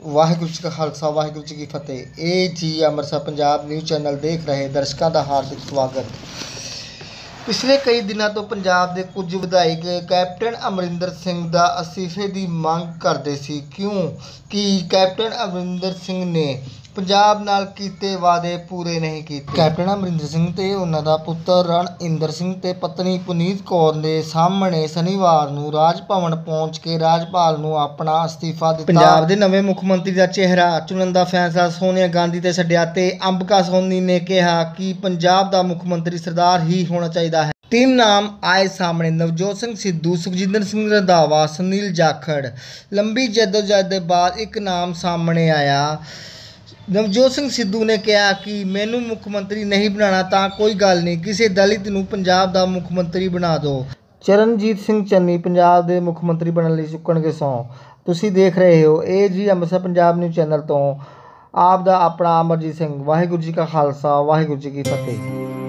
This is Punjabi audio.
ਵਾਹਿਗੁਰੂ ਜੀ ਕਾ ਖਾਲਸਾ ਵਾਹਿਗੁਰੂ ਜੀ ਕੀ ਫਤਿਹ। ਇਹ ਜੀ ਅੰਮ੍ਰਿਤਸਰ ਪੰਜਾਬ ਨਿਊਜ਼ ਚੈਨਲ ਦੇਖ ਰਹੇ ਦਰਸ਼ਕਾਂ ਦਾ ਹਾਰਦਿਕ ਸਵਾਗਤ। ਪਿਛਲੇ ਕਈ ਦਿਨਾਂ ਤੋਂ ਪੰਜਾਬ ਦੇ ਕੁਝ ਵਿਧਾਇਕ ਕੈਪਟਨ ਅਮਰਿੰਦਰ ਸਿੰਘ ਦਾ ਅਸਤੀਫੇ ਦੀ ਮੰਗ ਕਰਦੇ ਸੀ, ਕਿਉਂਕਿ ਕੈਪਟਨ ਅਮਰਿੰਦਰ ਸਿੰਘ ਨੇ ਪੰਜਾਬ ਨਾਲ ਕੀਤੇ ਵਾਅਦੇ ਪੂਰੇ ਨਹੀਂ ਕੀਤੇ। ਕੈਪਟਨ ਅਮਰਿੰਦਰ ਸਿੰਘ ਤੇ ਉਹਨਾਂ ਦਾ ਪੁੱਤਰ ਰਣਇੰਦਰ ਸਿੰਘ ਤੇ ਪਤਨੀ ਪੁਨੀਤ ਕੌਰ ਦੇ ਸਾਹਮਣੇ ਸ਼ਨੀਵਾਰ ਨੂੰ ਰਾਜ ਭਵਨ ਪਹੁੰਚ ਕੇ ਰਾਜਪਾਲ ਨੂੰ ਆਪਣਾ ਅਸਤੀਫਾ ਦਿੱਤਾ। ਪੰਜਾਬ ਦੇ ਨਵੇਂ ਮੁੱਖ ਮੰਤਰੀ ਦਾ ਚਿਹਰਾ ਚੁਣਨ ਦਾ ਫੈਸਲਾ ਸੋਨੀਆ ਗਾਂਧੀ ਤੇ ਛੱਡਿਆ ਤੇ ਅੰਬਿਕਾ ਸੋਨੀ ਨੇ ਕਿਹਾ ਕਿ ਪੰਜਾਬ ਦਾ ਮੁੱਖ ਮੰਤਰੀ ਸਰਦਾਰ ਹੀ ਹੋਣਾ ਚਾਹੀਦਾ ਹੈ। तीन नाम आए सामने, नवजोत सिंह सिद्धू, सुखजिंदर सिंह रंधावा, सुनील जाखड़। लंबी जद्दोजहद के बाद एक नाम सामने आया। नवजोत सिंह सिद्धू ने कहा कि मैनू मुख मंत्री नहीं बनाना तो कोई गल नहीं, किसी दलित नूं पंजाब दा मुख मंत्री बना दो। चरणजीत सिंह चन्नी पंजाब के मुख मंत्री बनने लई चुकणगे सौं। तुसीं देख रहे हो ये जी अंमृतसर पंजाब न्यूज़ चैनल तो आप दा अपना अमरजीत सिंह। वाहिगुरू जी का खालसा वाहिगुरू जी की फतेह।